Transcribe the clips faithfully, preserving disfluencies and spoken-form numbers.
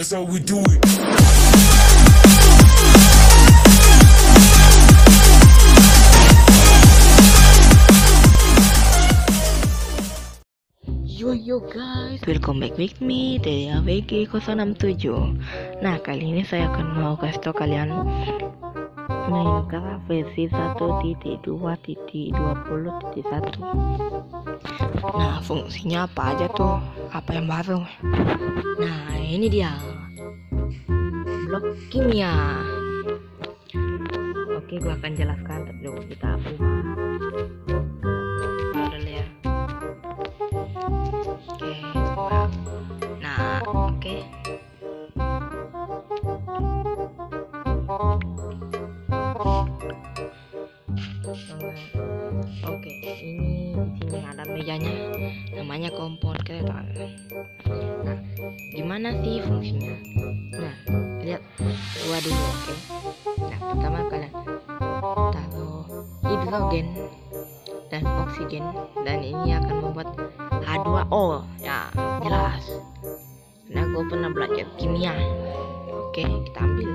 That's how we do it. Yo yo guys, welcome back with me dari A W G nol enam tujuh. Nah, kali ini saya akan mau kasih tau kalian Minecraft versi satu titik dua titik dua puluh titik satu. Nah, fungsinya apa aja tuh? Apa yang baru? Nah, ini dia blok kimia. Oke, gua akan jelaskan, tapi dulu kita buka dulu ya. Oke, buka. Nah, oke. Oke, ini di sini ada mejanya, namanya kompon kereta. Nah, gimana sih fungsinya? Nah, lihat dua dulu, oke. Nah, pertama kalian taruh hidrogen dan oksigen, dan ini akan membuat H dua O. Ya, jelas. Nah, gue pernah belajar kimia. Oke, kita ambil.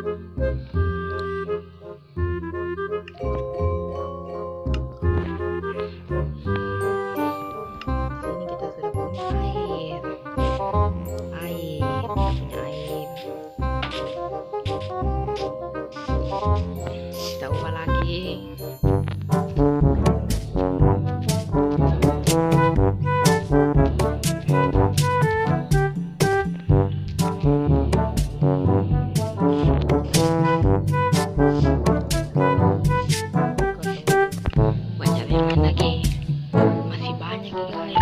Kita ubah lagi. Banyak yang lain lagi. Masih banyak guys.